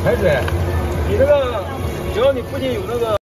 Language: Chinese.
排水，你那个只要你附近有那个。